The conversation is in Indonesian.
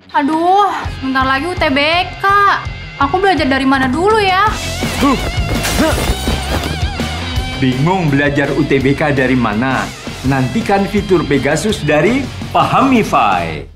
Aduh, sebentar lagi UTBK. Aku belajar dari mana dulu ya? Bingung belajar UTBK dari mana? Nantikan fitur Pegasus dari Pahamify.